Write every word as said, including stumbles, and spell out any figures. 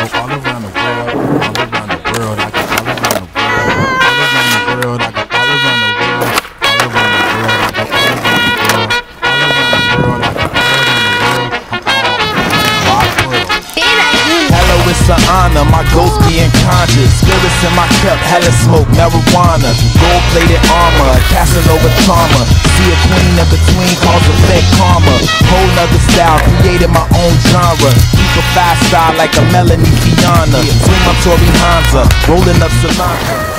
all around the world, all around the world. I go all around the world, all around the world. I go all around the world, all around the world. I go all around the world, all around the world. I go all around the world. I'm all around the world. Hello, it's an honor, my ghost being conscious. Spirits in my cup, hella smoke, marijuana. Gold-plated armor, Casanova trauma. See a queen in between, cause effect karma. Whole nother style, created my own genre. Keep a fast style like a Melanie Fiona. Swing my Tory Hansa, rolling up Solange.